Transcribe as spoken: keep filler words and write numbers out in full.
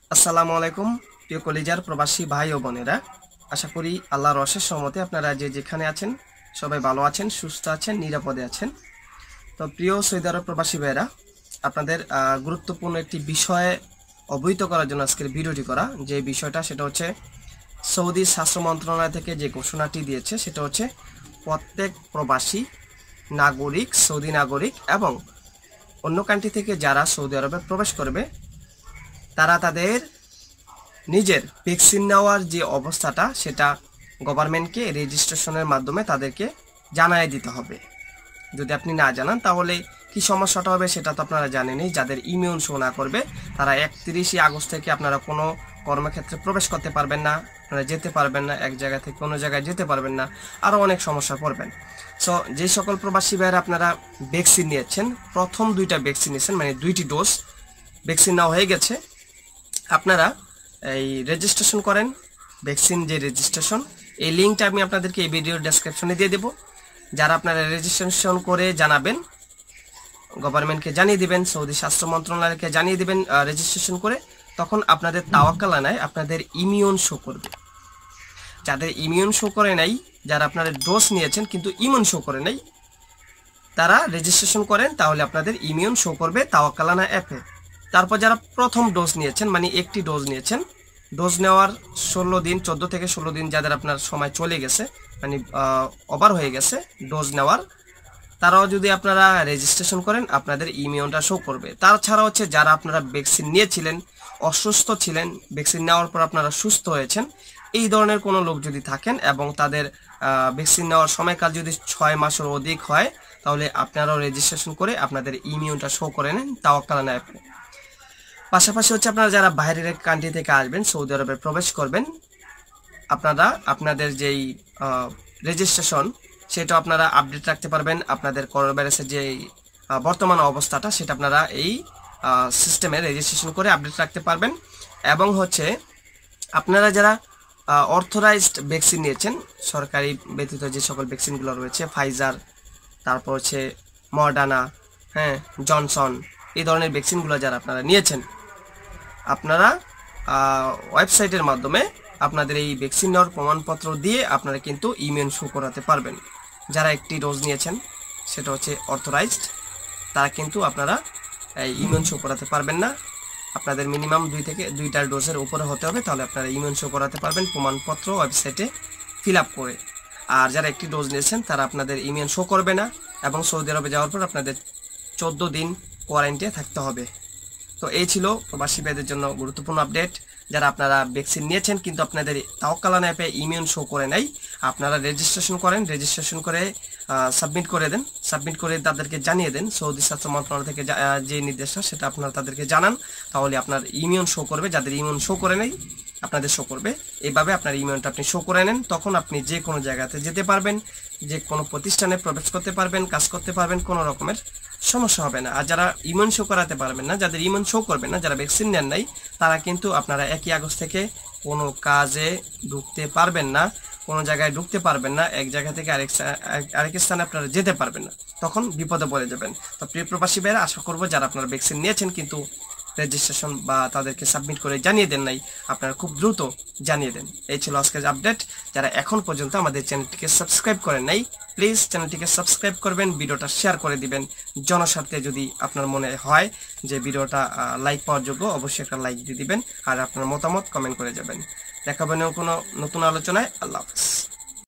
আসসালামু আলাইকুম প্রিয় কলিজার প্রবাসী ভাই ও বোনেরা, আশা করি আল্লাহর অশেষ রহমতে আপনারা যে যেখানে আছেন সবাই ভালো আছেন, সুস্থ আছেন, নিরাপদে আছেন। তো প্রিয় সৌদি আরব প্রবাসী ভাইরা, আপনাদের গুরুত্বপূর্ণ একটি বিষয়ে অবহিত করার জন্য আজকের ভিডিওটি করা। যে বিষয়টা সেটা হচ্ছে সৌদি স্বাস্থ্য মন্ত্রণালয় থেকে যে ঘোষণাটি দিয়েছে সেটা হচ্ছে প্রত্যেক প্রবাসী নাগরিক, সৌদি নাগরিক এবং অন্য কান্ট্রি থেকে যারা সৌদি আরবে প্রবেশ করবে তারা তাদের নিজের ভ্যাকসিন নেওয়ার যে অবস্থাটা সেটা গভর্নমেন্টকে রেজিস্ট্রেশনের মাধ্যমে তাদেরকে জানাই দিতে হবে। যদি আপনি না জানান তাহলে কি সমস্যাটা হবে সেটা তো আপনারা জানেনই। যাদের ইমিউন শো না করবে তারা একত্রিশে আগস্ট থেকে আপনারা কোনো কর্মক্ষেত্রে প্রবেশ করতে পারবেন না, আপনারা যেতে পারবেন না, এক জায়গা থেকে কোনো জায়গায় যেতে পারবেন না, আরও অনেক সমস্যা পড়বেন। সো যে সকল প্রবাসী ভাইয়েরা আপনারা ভ্যাকসিন নিয়েছেন, প্রথম দুইটা ভ্যাকসিন নিয়েছেন মানে দুইটি ডোজ ভ্যাকসিন নেওয়া হয়ে গেছে, আপনারা এই রেজিস্ট্রেশন করেন। ভ্যাকসিন যে রেজিস্ট্রেশন, এই লিঙ্কটা আমি আপনাদেরকে এই ভিডিওর ডেসক্রিপশনে দিয়ে দেবো। যারা আপনারা রেজিস্ট্রেশন করে জানাবেন, গভর্নমেন্টকে জানিয়ে দিবেন, সৌদি স্বাস্থ্য মন্ত্রণালয়কে জানিয়ে দিবেন রেজিস্ট্রেশন করে, তখন আপনাদের তাওয়াক্কাল আনায় আপনাদের ইমিউন শো করবে। যাদের ইমিউন শো করে নাই, যারা আপনারা ডোজ নিয়েছেন কিন্তু ইমিউন শো করে নাই, তারা রেজিস্ট্রেশন করেন, তাহলে আপনাদের ইমিউন শো করবে তাওয়াক্কাল আনা অ্যাপে। তারপর যারা প্রথম ডোজ নিয়েছেন মানে একটি ডোজ নিয়েছেন, ডোজ নেওয়ার ষোলো দিন চোদ্দো থেকে ষোলো দিন যাদের আপনার সময় চলে গেছে মানে ওভার হয়ে গেছে ডোজ নেওয়ার, তারাও যদি আপনারা রেজিস্ট্রেশন করেন আপনাদের ইমিউনটা শো করবে। তাছাড়া হচ্ছে যারা আপনারা ভ্যাকসিন নিয়েছিলেন, অসুস্থ ছিলেন, ভ্যাকসিন নেওয়ার পর আপনারা সুস্থ হয়েছেন, এই ধরনের কোনো লোক যদি থাকেন এবং তাদের ভ্যাকসিন নেওয়ার সময়কাল যদি ছয় মাসের অধিক হয়, তাহলে আপনারাও রেজিস্ট্রেশন করে আপনাদের ইমিউনটা শো করে নেন তাওয়াক্কাল আনা অ্যাপে। পাশাপাশি হচ্ছে আপনারা যারা বাইরের কান্ট্রি থেকে আসবেন, সৌদি আরবে প্রবেশ করবেন, আপনারা আপনাদের যেই রেজিস্ট্রেশন সেটা আপনারা আপডেট রাখতে পারবেন। আপনাদের করোনা ভাইরাসের যে বর্তমান অবস্থাটা সেটা আপনারা এই সিস্টেমে রেজিস্ট্রেশন করে আপডেট রাখতে পারবেন। এবং হচ্ছে আপনারা যারা অথরাইজড ভ্যাকসিন নিয়েছেন, সরকারি ব্যতীত যে সকল ভ্যাকসিনগুলো রয়েছে, ফাইজার, তারপর হচ্ছে মডার্না, হ্যাঁ জনসন, এই ধরনের ভ্যাকসিনগুলো যারা আপনারা নিয়েছেন, আপনারা ওয়েবসাইটের মাধ্যমে আপনাদের এই ভ্যাকসিন নেওয়ার প্রমাণপত্র দিয়ে আপনারা কিন্তু ইমিউন শো করাতে পারবেন। যারা একটি ডোজ নিয়েছেন সেটা হচ্ছে অথরাইজড, তারা কিন্তু আপনারা ইমিউন শো করাতে পারবেন না। আপনাদের মিনিমাম দুই থেকে দুইটার ডোজের উপরে হতে হবে, তাহলে আপনারা ইমিউন শো করাতে পারবেন প্রমাণপত্র ওয়েবসাইটে ফিল আপ করে। আর যারা একটি ডোজ নিয়েছেন তারা আপনাদের ইমিউন শো করবে না এবং সৌদি আরবে যাওয়ার পর আপনাদের চোদ্দো দিন কোয়ারেন্টাইনে থাকতে হবে। তো এই ছিল প্রবাসী ভাইদের জন্য গুরুত্বপূর্ণ আপডেট। যারা আপনারা ভ্যাকসিন নিয়েছেন কিন্তু আপনাদের তাওয়াক্কাল আনা অ্যাপে ইমিউন শো করে নাই, আপনারা রেজিস্ট্রেশন করেন, রেজিস্ট্রেশন করে সাবমিট করে দেন, সাবমিট করে তাদেরকে জানিয়ে দেন সৌদি স্বাস্থ্য মন্ত্রণালয় থেকে যে নির্দেশটা সেটা আপনারা তাদেরকে জানান, তাহলে আপনার ইমিউন শো করবে। যাদের ইমিউন শো করে নেই আপনাদের শো করবে। এইভাবে আপনার ইমিউনটা আপনি শো করে নেন, তখন আপনি যে কোনো জায়গাতে যেতে পারবেন, যে কোনো প্রতিষ্ঠানে প্রবেশ করতে পারবেন, কাজ করতে পারবেন, কোনো রকমের সমস্যা হবে না। আর যারা ইমিউন শো করাতে পারবেন না, যাদের ইমিউন শো করবে না, যারা ভ্যাকসিন নেন নাই, তারা কিন্তু আপনারা একই আগস্ট থেকে কোনো কাজে ঢুকতে পারবেন না, কোনো জায়গায় ঢুকতে পারবেন না, এক জায়গা থেকে আরেক আরেক স্থানে আপনারা যেতে পারবেন না, তখন বিপদে পড়ে যাবেন। তো প্রিয় প্রবাসী ভাইরা, আশা করবো যারা আপনারা ভ্যাকসিন নিয়েছেন কিন্তু রেজিস্ট্রেশন বা তাদেরকে সাবমিট করে জানিয়ে দেন নাই, আপনারা খুব দ্রুত জানিয়ে দেন। এই ছিল আজকের আপডেট। যারা এখন পর্যন্ত আমাদের চ্যানেলটিকে সাবস্ক্রাইব করেন নাই, প্লিজ চ্যানেলটিকে সাবস্ক্রাইব করবেন, ভিডিওটা শেয়ার করে দিবেন জনস্বার্থে। যদি আপনার মনে হয় যে ভিডিওটা লাইক পাওয়ার যোগ্য, অবশ্যই একটা লাইক দিয়ে দিবেন আর আপনার মতামত কমেন্ট করে যাবেন। দেখা হবে কোনো নতুন আলোচনায়। আল্লাহ হাফেজ।